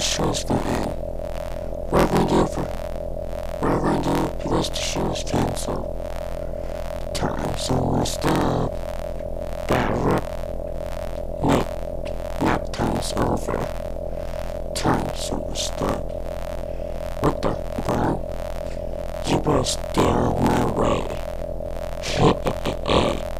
shows the end. Reverend ever, bless the show's cancer. Time's almost up. Battle up. Nap time's over. Time's almost up. What the fuck? You must stare my way.